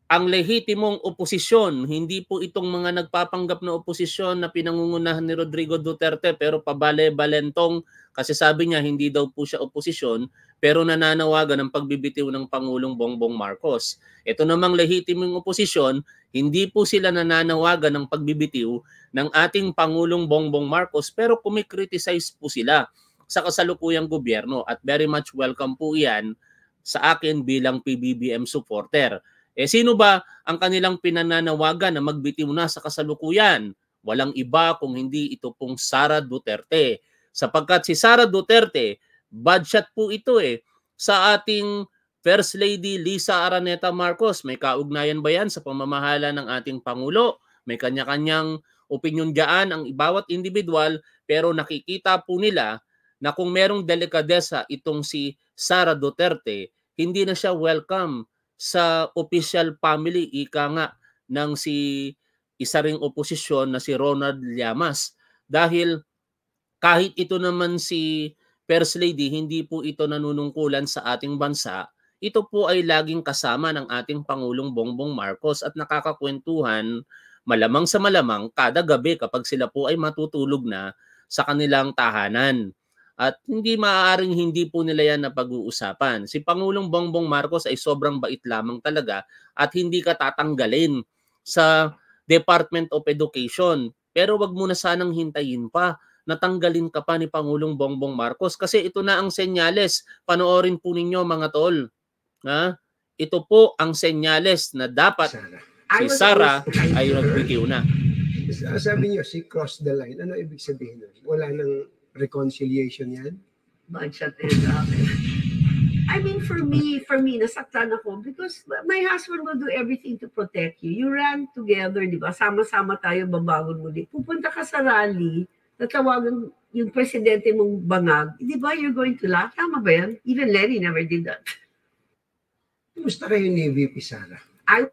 ang lehitimong oposisyon, hindi po itong mga nagpapanggap na oposisyon na pinangungunahan ni Rodrigo Duterte pero pabale-balentong kasi sabi niya hindi daw po siya oposisyon pero nananawagan ng pagbibitiw ng Pangulong Bongbong Marcos. Ito namang lehitimong oposisyon, hindi po sila nananawagan ng pagbibitiw ng ating Pangulong Bongbong Marcos pero kumikriticize po sila sa kasalukuyang gobyerno at very much welcome po yan sa akin bilang PBBM supporter. Sino ba ang kanilang pinananawagan na magbitiw na sa kasalukuyan? Walang iba kung hindi ito pong Sara Duterte. Sapagkat si Sara Duterte, bad shot po ito sa ating First Lady Lisa Araneta Marcos. May kaugnayan ba yan sa pamamahala ng ating Pangulo? May kanya-kanyang opinion dyan ang bawat individual pero nakikita po nila na kung merong delikadesa itong si Sara Duterte, hindi na siya welcome sa official family, ika nga ng isa ring oposisyon na si Ronald Llamas. Dahil kahit ito naman si First Lady, hindi po ito nanunungkulan sa ating bansa, ito po ay laging kasama ng ating Pangulong Bongbong Marcos at nakakakwentuhan malamang sa malamang kada gabi kapag sila po ay matutulog na sa kanilang tahanan. At hindi maaaring hindi po nila yan na pag-uusapan. Si Pangulong Bongbong Marcos ay sobrang bait lamang talaga at hindi ka tatanggalin sa Department of Education. Pero wag mo na sanang hintayin pa, natanggalin ka pa ni Pangulong Bongbong Marcos kasi ito na ang senyales. Panoorin po ninyo mga tol. Ha? Ito po ang senyales na dapat si Sara ay nagbitiw na. Sabi niyo, she crossed the line. Ano ibig sabihin nun? Wala nang reconciliation yan? Budget is I mean, for me, nasaktan ako because my husband will do everything to protect you. You ran together, di ba? Sama-sama tayo, babangon muli. Pupunta ka sa rally, tatawagan yung presidente mong bangag, di ba? You're going to laugh. Tama ba yan? Even Lenny never did that. Kumusta kayo ni VP Sara?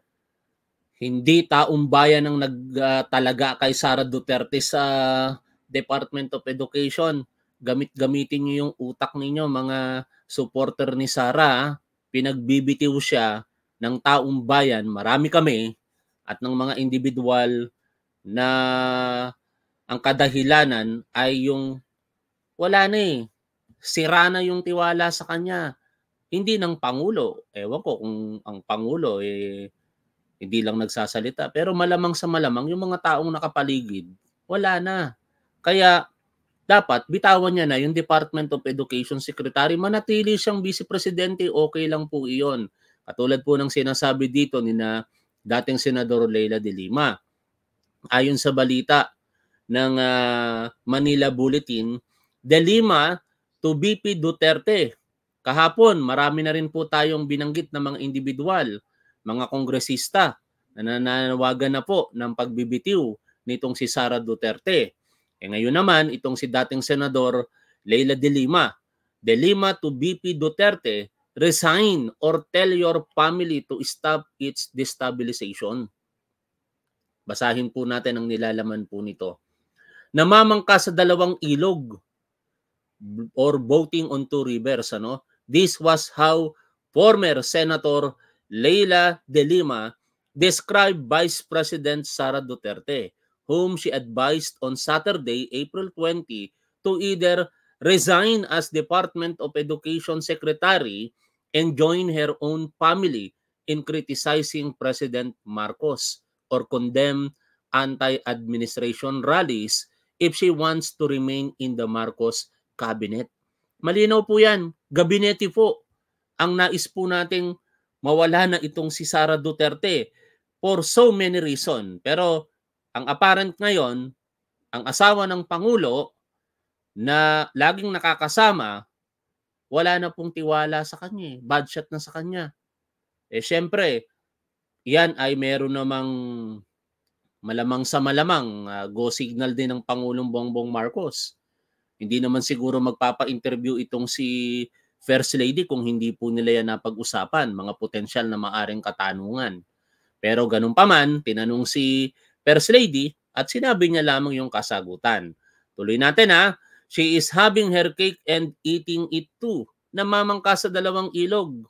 Hindi taong bayan ang nagtalaga kay Sara Duterte sa Department of Education. Gamitin niyo yung utak ninyo, mga supporter ni Sara. Pinagbibitiw siya ng taong bayan, marami kami, at ng mga individual na ang kadahilanan ay yung wala na sira na yung tiwala sa kanya. Hindi ng Pangulo. Ewan ko kung ang Pangulo hindi lang nagsasalita. Pero malamang sa malamang, yung mga taong nakapaligid, wala na. Kaya dapat bitawan niya na yung Department of Education Secretary. Manatili siyang Vice Presidente, okay lang po iyon. Katulad po ng sinasabi dito ni na dating Senador Leila de Lima. Ayon sa balita ng Manila Bulletin, de Lima to VP Duterte. Kahapon, marami na rin po tayong binanggit na mga individual, mga kongresista na nananawagan na po ng pagbibitiw nitong si Sara Duterte. Ngayon naman, itong si dating Senador Leila de Lima. De Lima to VP Duterte, resign or tell your family to stop its destabilization. Basahin po natin ang nilalaman po nito. Namamangka sa dalawang ilog or boating on two rivers. This was how former Senator Leila de Lima described Vice President Sara Duterte, whom she advised on Saturday, April 20, to either resign as Department of Education Secretary and join her own family in criticizing President Marcos or condemn anti-administration rallies if she wants to remain in the Marcos cabinet. Malinaw po yan. Gabinete po ang nais po nating mawala na itong si Sara Duterte for so many reasons. Pero ang apparent ngayon, ang asawa ng Pangulo na laging nakakasama, wala na pong tiwala sa kanya. Bad shot na sa kanya. Siyempre, yan ay meron namang malamang sa malamang go signal din ng Pangulong Bongbong Marcos. Hindi naman siguro magpapa-interview itong si First Lady kung hindi po nila yan napag-usapan, mga potensyal na maaring katanungan. Pero ganun pa man, tinanong si First Lady at sinabi niya lamang yung kasagutan. Tuloy natin she is having her cake and eating it too. Namamangka sa dalawang ilog.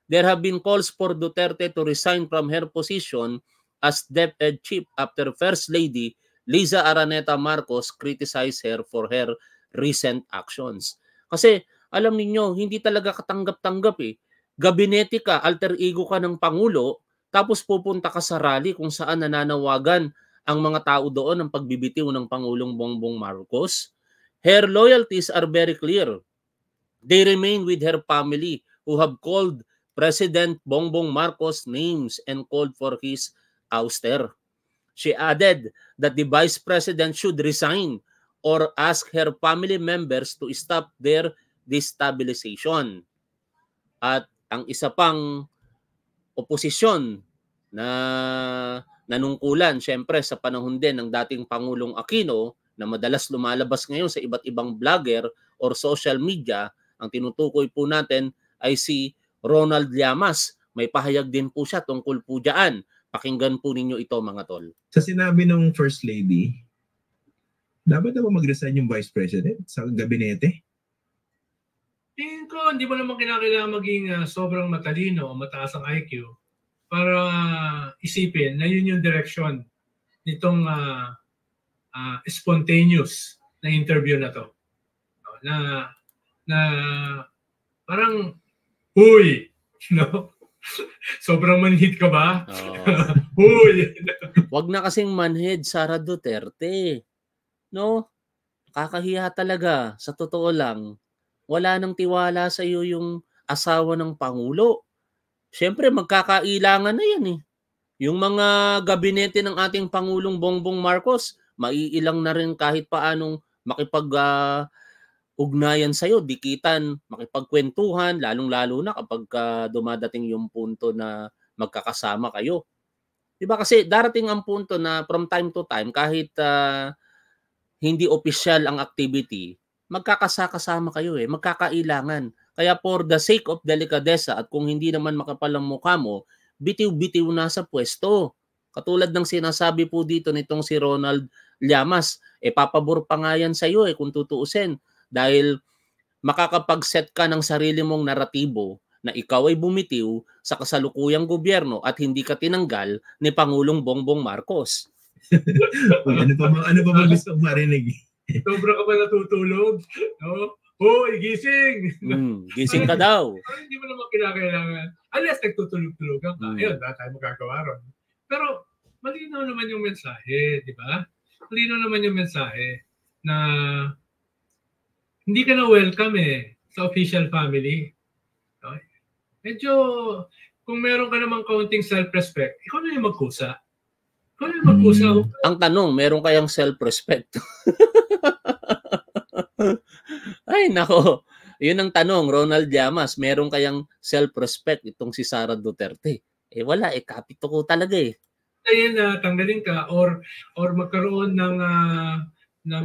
there have been calls for Duterte to resign from her position as DepEd chief after First Lady Liza Araneta Marcos criticized her for her recent actions. Kasi alam niyo, hindi talaga katanggap-tanggap eh. Gabinete ka, alter ego ka ng Pangulo, tapos pupunta ka sa rally kung saan nananawagan ang mga tao doon ng pagbibitiw ng Pangulong Bongbong Marcos. Her loyalties are very clear. They remain with her family who have called President Bongbong Marcos names and called for his ouster. She added that the Vice President should resign or ask her family members to stop their destabilization. At ang isa pang oposisyon na nanungkulan, syempre sa panahon din ng dating Pangulong Aquino, na madalas lumalabas ngayon sa iba't ibang vlogger or social media, ang tinutukoy po natin ay si Ronald Llamas. May pahayag din po siya tungkol po dyan. Pakinggan po ninyo ito mga tol. Sa sinabi ng First Lady, dapat na ba mag-resign yung Vice President sa gabinete? Tingin ko, hindi mo naman kinakailangan maging sobrang matalino o mataas ang IQ para isipin na yun yung direction nitong spontaneous na interview na to. Na parang, huy! No? Sobrang manhid ka ba? Huy! Wag na kasing manhid, Sara Duterte. No? Kakahiya talaga. Sa totoo lang, wala nang tiwala sa iyo yung asawa ng Pangulo. Siyempre, magkakailangan na yan eh. Yung mga gabinete ng ating Pangulong Bongbong Marcos, maiilang na rin kahit paanong makipag-ugnayan sa'yo, dikitan, makipagkwentuhan, lalong-lalo na kapag dumadating yung punto na magkakasama kayo. Diba kasi darating ang punto na from time to time, kahit hindi official ang activity, magkakasama kayo eh, magkakailangan. Kaya for the sake of delicadeza at kung hindi naman makapal ang mukha mo, bitiw-bitiw na sa pwesto. Katulad ng sinasabi po dito nitong si Ronald Llamas, papabor pa nga yan sa iyo kung tutuusin. Dahil makakapag-set ka ng sarili mong naratibo na ikaw ay bumitiw sa kasalukuyang gobyerno at hindi ka tinanggal ni Pangulong Bongbong Marcos. ano pa ba gusto marinig? Sobra ka ba natutulog? No? Hoy, gising! Gising ka daw. Hindi mo naman kinakailangan. Unless nagtutulog-tulogan ka. Ayun, ba tayo magagawa ron. Pero malinaw naman yung mensahe, di ba? Malinaw naman yung mensahe na hindi ka na welcome sa official family. Okay? Medyo, kung meron ka namang kaunting self-respect, ikaw na yung magkusa. Ikaw na yung magkusa. Ang tanong, meron kayang self-respect? Ay, nako. Yun ang tanong, Ronald Llamas, meron kayang self-respect itong si Sara Duterte? Wala, kapito ko talaga Ayun, tanggalin ka or magkaroon ng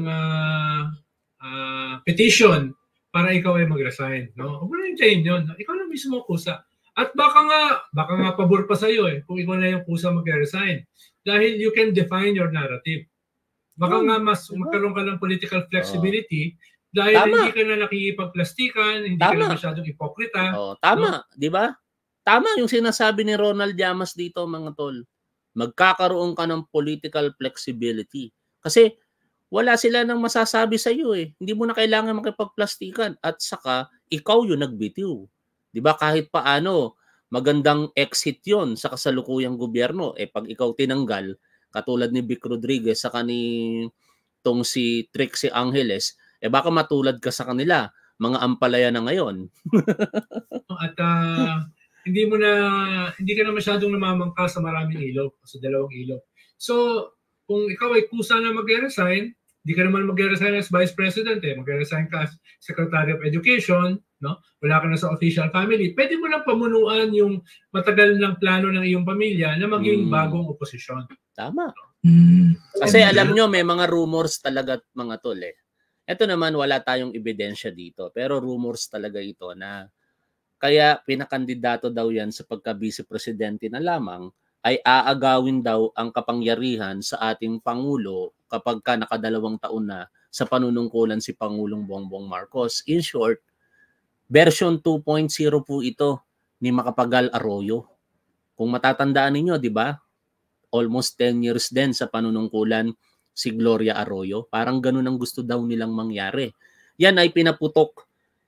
petition para ikaw ay mag-resign. No? Huwag mo na hintayin yun. Ikaw na mismo kusa. At baka nga pabor pa sa'yo kung ikaw na yung kusa mag-resign. Dahil you can define your narrative. Baka nga mas magkaroon ka ng political flexibility dahil hindi ka na nakikipagplastikan, hindi ka na masyadong hipokrita. Tama, no? Di ba? Tama yung sinasabi ni Ronald Llamas dito mga tol. Magkakaroon ka ng political flexibility. Kasi wala sila nang masasabi sa iyo Hindi mo na kailangan makipagplastikan at saka ikaw yung nagbitiw. 'Di ba kahit paano magandang exit 'yon sa kasalukuyang gobyerno pag ikaw tinanggal katulad ni Vic Rodriguez sa tong si Trixie Angeles baka matulad ka sa kanila, mga ampalaya na ngayon. At hindi ka na masyadong namamangka sa maraming ilog, sa dalawang ilog. So, kung ikaw ay kusa na mag-resign, hindi ka naman mag-resign as Vice President mag-resign ka as Secretary of Education, no? Wala ka na sa official family. Pwede mo lang pamunuan yung matagal ng plano ng iyong pamilya na maging bagong oposisyon. Tama. Kasi alam nyo, may mga rumors talaga mga tol Ito naman wala tayong ebidensya dito, pero rumors talaga ito na kaya pinakandidato daw yan sa pagka-vice presidente na lamang ay aagawin daw ang kapangyarihan sa ating Pangulo kapag ka nakadalawang taon na sa panunungkulan si Pangulong Bongbong Marcos. In short, version 2.0 po ito ni Macapagal Arroyo. Kung matatandaan ninyo, di ba? Almost 10 years din sa panunungkulan si Gloria Arroyo. Parang ganun ang gusto daw nilang mangyari. Yan ay pinaputok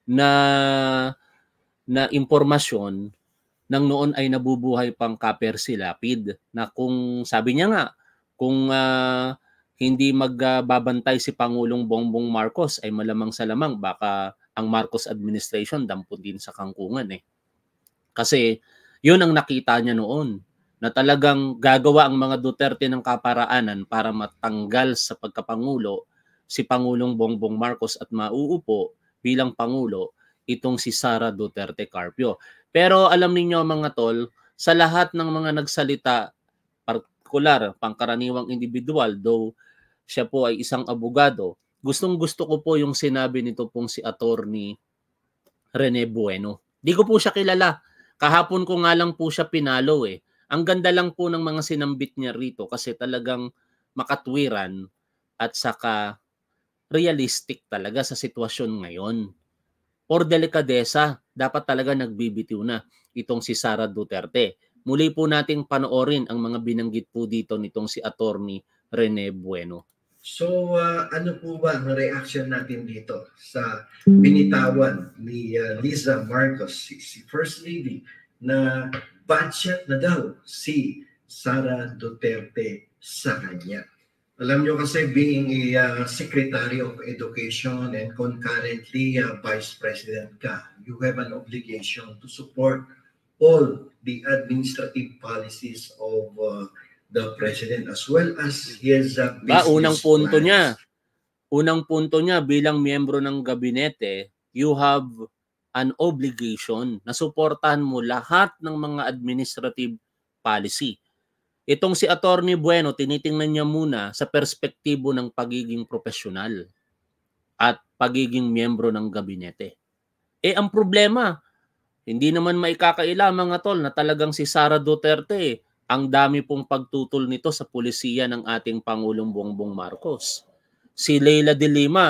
na impormasyon nang noon ay nabubuhay pang Kaper si Lapid, na kung sabi niya nga, kung hindi magbabantay si Pangulong Bongbong Marcos ay malamang sa lamang baka ang Marcos administration dampot din sa kangkungan eh. Kasi yun ang nakita niya noon, na talagang gagawa ang mga Duterte ng kaparaanan para matanggal sa pagkapangulo si Pangulong Bongbong Marcos at mauupo bilang Pangulo itong si Sara Duterte Carpio. Pero alam niyo mga tol, sa lahat ng mga nagsalita, partikular, pangkaraniwang individual, though siya po ay isang abogado, gustong-gusto ko po yung sinabi nito pong si Attorney Rene Bueno. Di ko po siya kilala. Kahapon ko nga lang po siya pinalo eh. Ang ganda lang po ng mga sinambit niya rito kasi talagang makatwiran at saka realistic talaga sa sitwasyon ngayon. Por delikadesa, dapat talaga nagbibitiw na itong si Sara Duterte. Muli po nating panoorin ang mga binanggit po dito nitong si Attorney Rene Bueno. So ano po ba ang reaction natin dito sa binitawan ni Liza Marcos, si First Lady, na budget na daw si Sara Duterte sa kanya? Alam nyo kasi being a Secretary of Education and concurrently Vice President ka, you have an obligation to support all the administrative policies of the President as well as his business unang punto plans. Unang punto niya bilang miyembro ng gabinete, you have an obligation na suportahan mo lahat ng mga administrative policy. Itong si Attorney Bueno, tinitingnan niya muna sa perspektibo ng pagiging profesional at pagiging miyembro ng gabinete. Ang problema, hindi naman maikakaila mga tol na talagang si Sara Duterte, ang dami pong pagtutol nito sa pulisiya ng ating Pangulong Bongbong Marcos. Si Leila de Lima,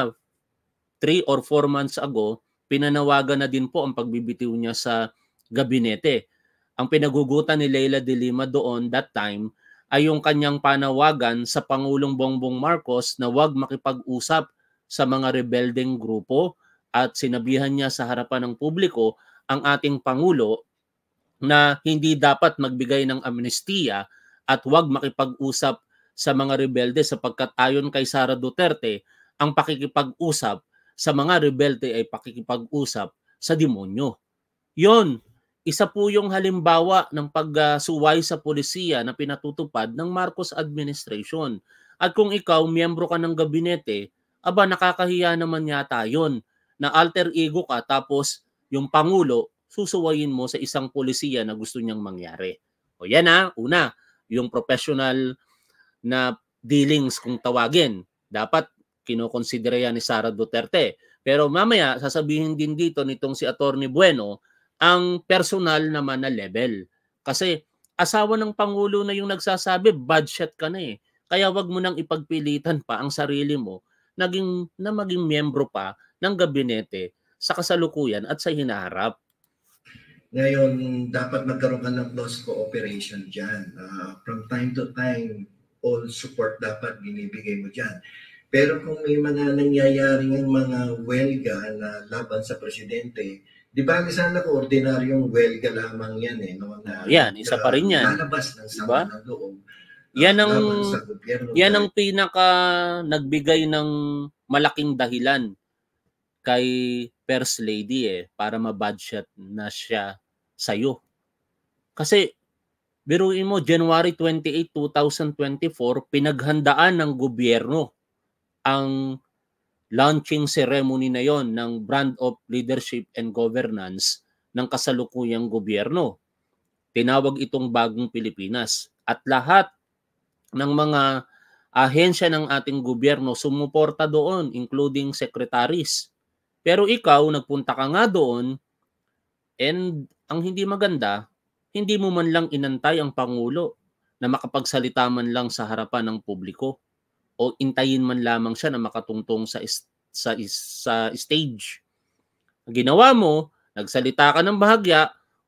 3 or 4 months ago, pinanawagan na din po ang pagbibitiw niya sa gabinete. Ang pinagugutan ni Leila de Lima doon that time ay yung kanyang panawagan sa Pangulong Bongbong Marcos na huwag makipag-usap sa mga rebeldeng grupo at sinabihan niya sa harapan ng publiko ang ating Pangulo na hindi dapat magbigay ng amnestiya at huwag makipag-usap sa mga rebelde sapagkat ayon kay Sara Duterte, ang pakikipag-usap sa mga rebelde ay pakikipag-usap sa demonyo. Yon. Isa po yung halimbawa ng pagsuway sa polisiya na pinatutupad ng Marcos administration. At kung ikaw, miyembro ka ng gabinete, aba nakakahiya naman yata yun na alter ego ka tapos yung Pangulo susuwayin mo sa isang polisiya na gusto niyang mangyari. O yan una, yung professional na dealings kung tawagin. Dapat kinokonsidera yan ni Sara Duterte. Pero mamaya, sasabihin din dito nitong si Attorney Bueno, ang personal naman na level. Kasi asawa ng Pangulo na yung nagsasabi, budget ka na eh. Kaya wag mo nang ipagpilitan pa ang sarili mo na maging miyembro pa ng gabinete sa kasalukuyan at sa hinaharap. Ngayon, dapat magkaroon ka ng close cooperation dyan. From time to time, all support dapat binibigay mo dyan. Pero kung may mga nangyayaring mga welga na laban sa presidente, di ba sana ko ordinaryong welga lamang yan eh. No? Yan, isa pa rin yan. Lalabas ng sama ng loob. Yan ang pinaka nagbigay ng malaking dahilan kay First Lady para ma-budget na siya sa'yo. Kasi biruin mo, January 28, 2024, pinaghandaan ng gobyerno ang launching ceremony na yon ng Brand of Leadership and Governance ng kasalukuyang gobyerno. Tinawag itong Bagong Pilipinas. At lahat ng mga ahensya ng ating gobyerno sumuporta doon, including secretaries. Pero ikaw, nagpunta ka nga doon, and ang hindi maganda, hindi mo man lang inantay ang Pangulo na makapagsalita man lang sa harapan ng publiko o intayin man lamang siya na makatungtong sa stage. Ginawa mo, nagsalita ka ng bahagya,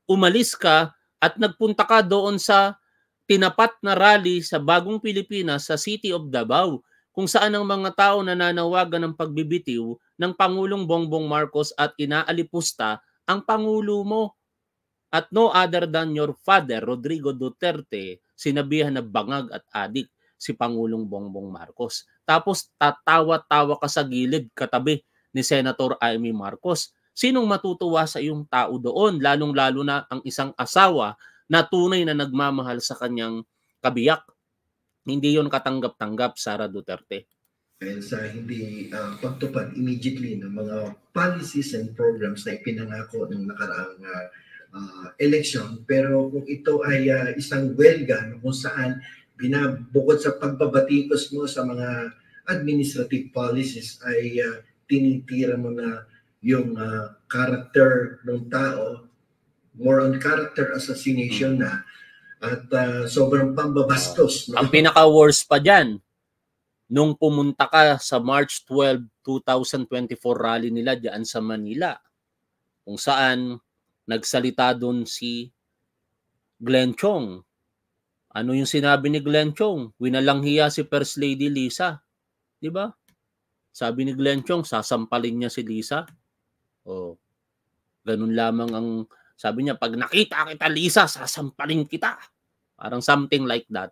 umalis ka at nagpunta ka doon sa tinapat na rally sa Bagong Pilipinas sa City of Davao, kung saan ang mga tao nananawagan ng pagbibitiw ng Pangulong Bongbong Marcos at inaalipusta ang Pangulo mo. At no other than your father, Rodrigo Duterte, sinabihan na bangag at adik si Pangulong Bongbong Marcos. Tapos tatawa-tawa ka sa gilid katabi ni Senator Amy Marcos. Sinong matutuwa sa iyong tao doon, lalong-lalo na ang isang asawa na tunay na nagmamahal sa kanyang kabiyak? Hindi yon katanggap-tanggap, Sara Duterte. Dahil sa hindi pagtupad immediately ng mga policies and programs na ipinangako ng nakaraang election. Pero kung ito ay isang welga kung saan bukod sa pagbabatikos mo sa mga administrative policies ay tinitira mo na yung character ng tao, more on character assassination na, at sobrang pambabastos. Ang pinaka-worst pa dyan, nung pumunta ka sa March 12, 2024 rally nila dyan sa Manila, kung saan nagsalita doon si Glenn Chong. Ano yung sinabi ni Glenn Chong? Winalanghiya si First Lady Lisa. Di ba? Sabi ni Glenn Chong, sasampalin niya si Lisa. Oh, ganun lamang ang sabi niya, pag nakita kita, Lisa, sasampalin kita. Parang something like that.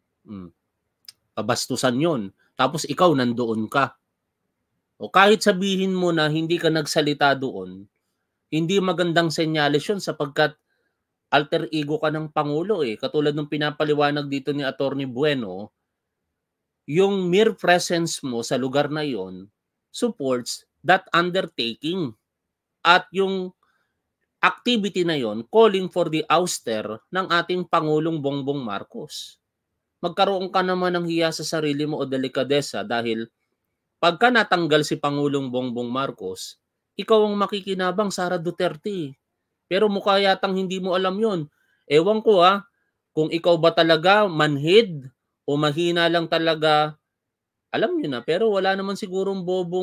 Kabastusan yun. Tapos ikaw nandoon ka. O kahit sabihin mo na hindi ka nagsalita doon, hindi magandang senyales yun sapagkat alter ego ka ng Pangulo eh. Katulad ng pinapaliwanag dito ni Attorney Bueno, yung mere presence mo sa lugar na yon supports that undertaking. At yung activity na yon calling for the ouster ng ating Pangulong Bongbong Marcos. Magkaroon ka naman ng hiya sa sarili mo o delikadesa dahil pagka natanggal si Pangulong Bongbong Marcos, ikaw ang makikinabang, Sara Duterte. Pero mukha yatang hindi mo alam yon. Ewan ko kung ikaw ba talaga manhid o mahina lang talaga, alam nyo na, pero wala naman sigurong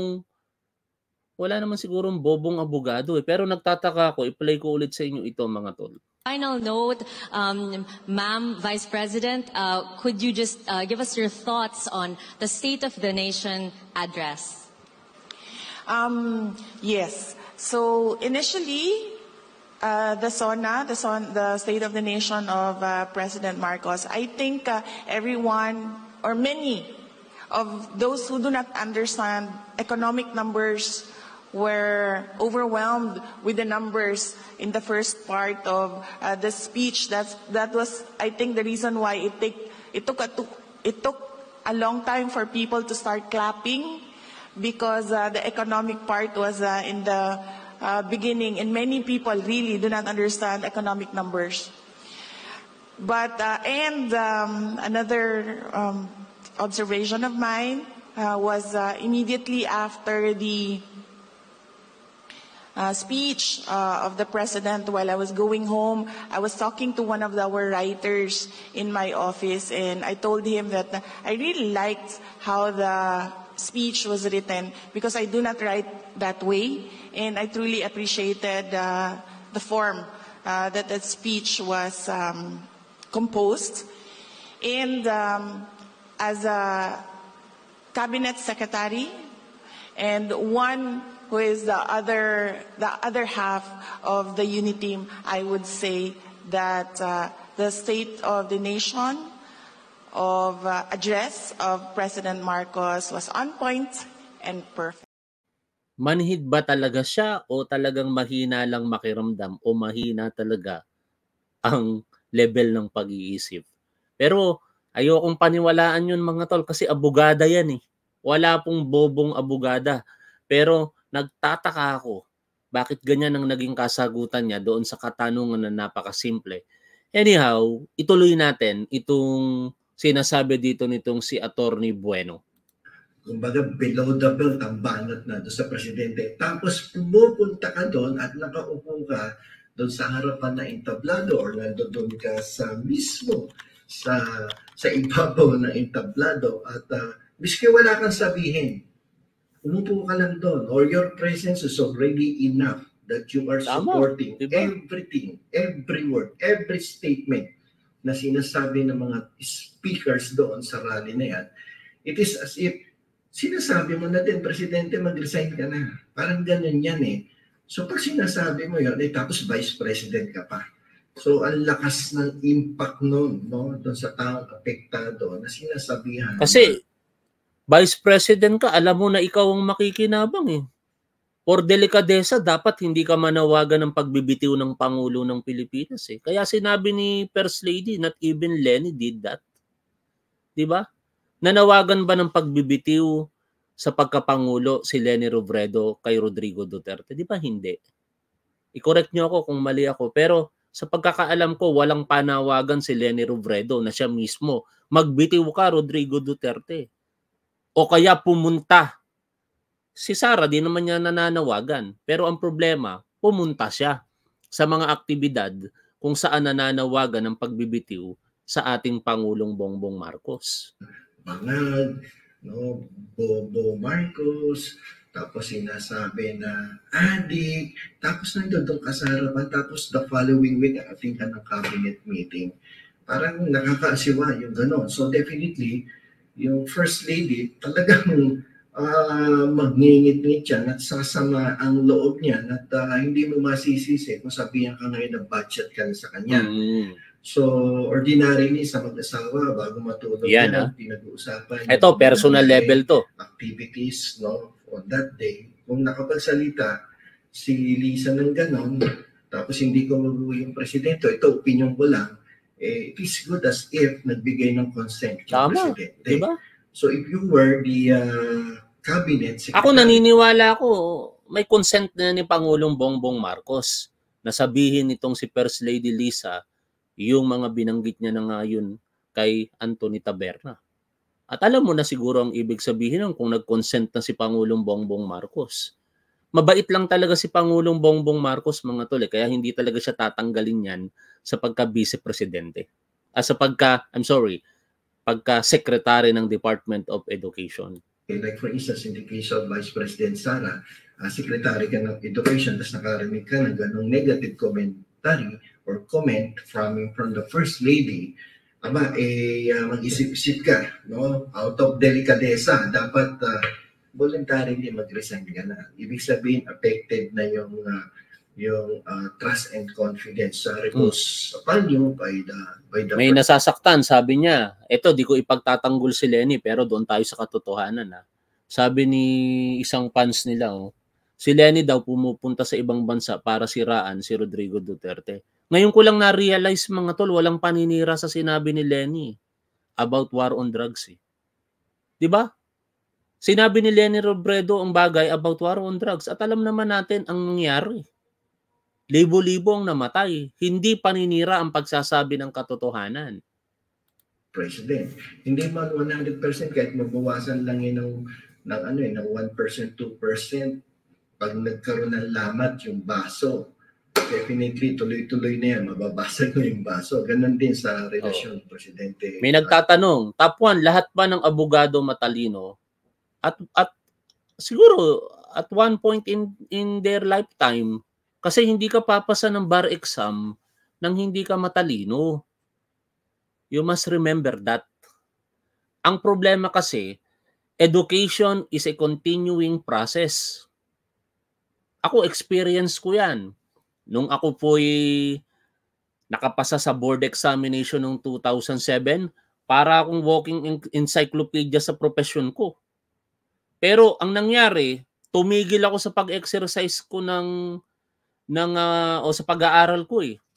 bobong abogado eh. Pero nagtataka ako, i-play ko ulit sa inyo ito mga tol. Final note, Ma'am Vice President, could you just give us your thoughts on the State of the Nation address? Yes. So initially, the State of the Nation of President Marcos, I think everyone or many of those who do not understand economic numbers were overwhelmed with the numbers in the first part of the speech. That was, I think, the reason why it took a long time for people to start clapping, because the economic part was in the beginning, and many people really do not understand economic numbers. But another observation of mine was immediately after the speech of the president, while I was going home, I was talking to one of our writers in my office, and I told him that I really liked how the speech was written, because I do not write that way, and I truly appreciated the form that the speech was composed. And as a cabinet secretary and one who is the other half of the unit team, I would say that the State of the Nation of address of President Marcos was on point and perfect. Manhid ba talaga siya o talagang mahina lang makiramdam o mahina talaga ang level ng pag-iisip? Pero ayokong paniwalaan yun mga tol, kasi abogada yan eh. Wala pong bobong abogada. Pero nagtataka ako, bakit ganyan ang naging kasagutan niya doon sa katanungan na napakasimple. Anyhow, ituloy natin itong sinasabi dito nitong si Attorney Bueno. Kumbaga, below the belt ang banat na doon sa presidente. Tapos pumupunta ka doon at nakaupo ka doon sa harapan na entablado or nandoon ka sa mismo sa ibabaw ng entablado at miski wala kang sabihin, umupo ka lang doon or your presence is already enough that you are Tama, supporting diba? everything, every word, every statement na sinasabi ng mga speakers doon sa rally na yan. It is as if sinasabi mo na din, Presidente, mag-resign ka na. Parang ganun yan eh. So pag sinasabi mo yun, tapos Vice President ka pa. So ang lakas ng impact nun, no? Doon sa taong apektado na sinasabihan. Kasi Vice President ka, alam mo na ikaw ang makikinabang eh. For delikadesa, dapat hindi ka manawagan ng pagbibitiw ng Pangulo ng Pilipinas eh. Kaya sinabi ni First Lady, not even Lenny did that. Diba? Nanawagan ba ng pagbibitiw sa pagkapangulo si Leni Robredo kay Rodrigo Duterte? Di ba hindi? I-correct niyo ako kung mali ako. Pero sa pagkakaalam ko, walang panawagan si Leni Robredo na siya mismo. Magbitiw ka, Rodrigo Duterte. O kaya pumunta. Si Sara, di naman niya nananawagan. Pero ang problema, pumunta siya sa mga aktibidad kung saan nananawagan ng pagbibitiw sa ating Pangulong Bongbong Marcos. Bangag, no, Bobo Marcos, tapos sinasabi na adik, tapos nandun ka sa harapan, tapos the following week, ating ka ng cabinet meeting. Parang nakakaasiwa yung gano'n. So definitely, yung First Lady, talagang magngingit-ngit yan at sasama ang loob niya at hindi mo masisisi kung sabihan ka ngayon ng budget ka na sa kanya. So, ordinarily sa mag-asawa, bago matulog yan, pinag-uusapan. Ito, personal level to. Activities, no, on that day. Kung nakapagsalita si Lisa ng ganon, tapos hindi ko mabuhay yung presidente, ito, opinion ko lang, it is good as if nagbigay ng consent yung presidente. Diba? So, if you were the cabinet secretary... Ako naniniwala ko, may consent na ni Pangulong Bongbong Marcos na sabihin nitong si First Lady Lisa yung mga binanggit niya na ngayon kay Anthony Taberna. At alam mo na siguro ang ibig sabihin nun kung nag-consent na si Pangulong Bongbong Marcos. Mabait lang talaga si Pangulong Bongbong Marcos, mga tol, kaya hindi talaga siya tatanggalin yan sa pagka-vice presidente. Pagka-secretary ng Department of Education. Like for instance, in the case of Vice President Sara, Secretary ka ng Education, tapos nakarinig ka ng ganong negative commentary or comment from the First Lady, mag-isip-isip ka, no? Out of delicadeza, dapat voluntarily mag-resign ka na. Ibig sabihin, affected na yung trust and confidence repose upon you by the May nasasaktan, sabi niya. Ito, di ko ipagtatanggol si Lenny, pero doon tayo sa katotohanan. Sabi ni isang fans nila, si Lenny daw pumupunta sa ibang bansa para siraan si Rodrigo Duterte. Ngayon ko lang na-realize, mga tol, walang paninira sa sinabi ni Lenny about war on drugs. Diba? Sinabi ni Leni Robredo ang bagay about war on drugs at alam naman natin ang nangyari. Libo-libo ang namatay. Hindi paninira ang pagsasabi ng katotohanan. President. Hindi man 100% kahit mabawasan lang yun ng 1%, 2%. Pag nagkaroon ng lamat yung baso, definitely tuloy-tuloy na yan, mababasag mo yung baso. Ganon din sa relasyon ng Presidente. May nagtatanong, top 1, lahat ba ng abogado matalino? At siguro, at one point in their lifetime, kasi hindi ka papasa ng bar exam nang hindi ka matalino. You must remember that. Ang problema kasi, education is a continuing process. Ako, experience ko yan. Nung ako po'y nakapasa sa board examination noong 2007, para akong walking encyclopedia sa profession ko. Pero ang nangyari, tumigil ako sa pag-exercise ko o sa pag-aaral ko eh.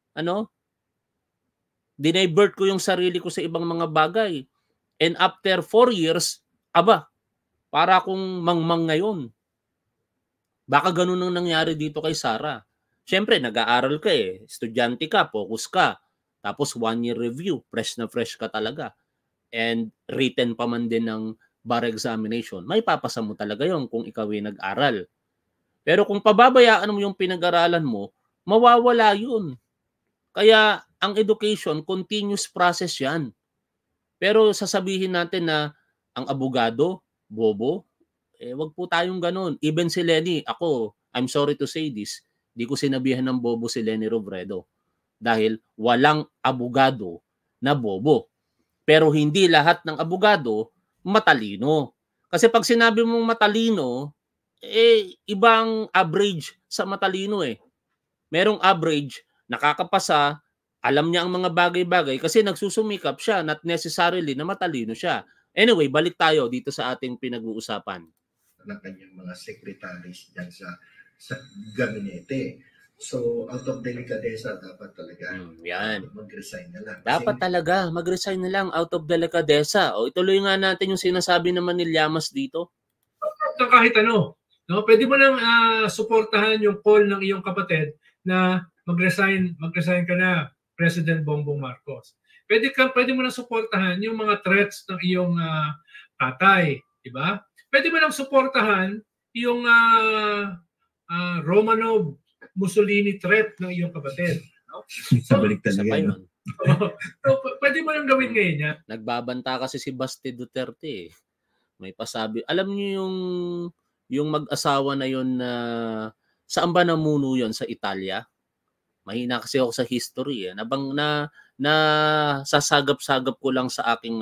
Dinivert ko yung sarili ko sa ibang mga bagay. And after 4 years, para akong mangmang ngayon. Baka ganun ang nangyari dito kay Sara. Siyempre, nag-aaral ka eh. Estudyante ka, focus ka. Tapos 1-year review, fresh na fresh ka talaga. And written pa man din ng bar examination. May papasa mo talaga yon kung ikaw ay nag-aral. Pero kung pababayaan mo yung pinag-aralan mo, mawawala yun. Kaya ang education, continuous process yan. Pero sasabihin natin na ang abogado, bobo, wag po tayong ganun. Even si Lenny, ako, I'm sorry to say this, di ko sinabihan ng bobo si Leni Robredo dahil walang abogado na bobo. Pero hindi lahat ng abogado matalino. Kasi pag sinabi mong matalino, ibang average sa matalino eh. Merong average, nakakapasa, alam niya ang mga bagay-bagay kasi nagsusumikap siya, not necessarily na matalino siya. Anyway, balik tayo dito sa ating pinag-uusapan. Ng kanyang mga secretaries dyan sa gabinete. So, out of delicadeza, dapat talaga mag-resign na lang. Dapat talaga, mag-resign na lang out of delicadeza. O ituloy nga natin yung sinasabi naman ni Llamas dito. Kahit ano, no? Pwede mo nang suportahan yung call ng iyong kapatid na mag-resign ka na, President Bongbong Marcos. Pwede mo nang suportahan yung mga threats ng iyong tatay, di ba? Pwede mo nang suportahan yung Romanov Mussolini threat ng iyong kapatid. No? So, balik talaga yun. So, pwede mo nang gawin ngayon yan. Nagbabanta kasi si Basti Duterte. May pasabi. Alam niyo yung mag-asawa na yun na saan ba namuno yun? Sa Italia? Mahina kasi ako sa history. Na sasagap-sagap ko lang sa aking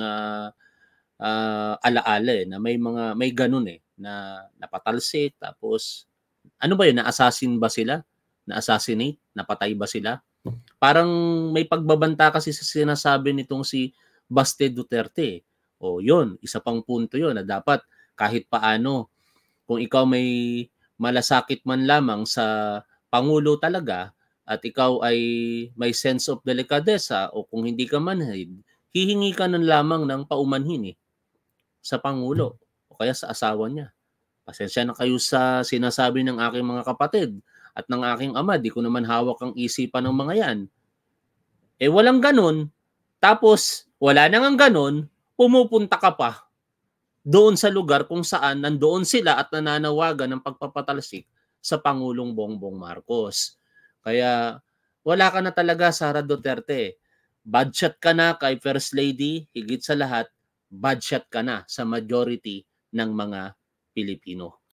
alaala na may ganun na napatalsik tapos ano ba yun? Na-assassin ba sila? Na-assassinate? Napatay ba sila? Parang may pagbabanta kasi sa sinasabi nitong si Basti Duterte. O yun, isa pang punto yun na dapat kahit paano kung ikaw may malasakit man lamang sa Pangulo talaga at ikaw ay may sense of delicadeza o kung hindi ka manhid, hihingi ka ng lamang ng paumanhin sa Pangulo o kaya sa asawa niya. Pasensya na kayo sa sinasabi ng aking mga kapatid at ng aking ama, di ko naman hawak ang isipan ng mga yan. Walang ganun, tapos wala nang ganun, pumupunta ka pa doon sa lugar kung saan nandoon sila at nananawagan ng pagpapatalsik sa Pangulong Bongbong Marcos. Kaya wala ka na talaga, Sara Duterte. Bad shot ka na kay First Lady, higit sa lahat, bad shot ka na sa majority ng mga Pilipino.